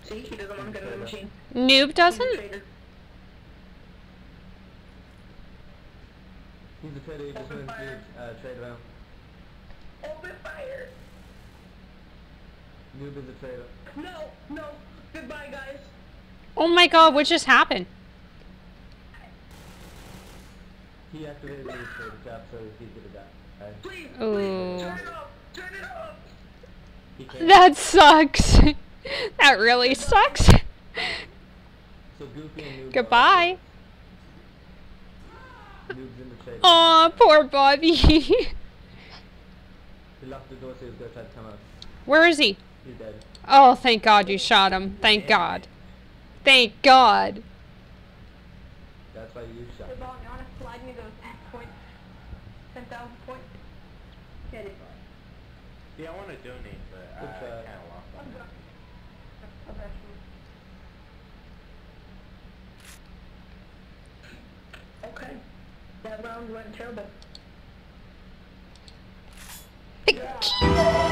See, he doesn't want to get in the machine. Noob doesn't? He's a trader, he just went to trade around. Open fire! Noob is a trader. No, no. Goodbye, guys. Oh my god, what just happened? He activated his trader trap, so he's good at that. Right? Please, Ooh. please, turn it up! Turn it up! He can't. That sucks. That really sucks. So Goofy and Noob Goodbye. Noob's in the trader. Aw, poor Bobby. He locked the door so he was gonna try to come out. Where is he? He's dead. Oh, thank God you shot him. Thank God. Thank God. That's why you shot Hey, him. Bob, you want to slide me those points? 10,000 points? Yeah, they fine. Yeah, I want to donate, but I Good try. kind of lost on that. Okay. That round went terrible. Yeah.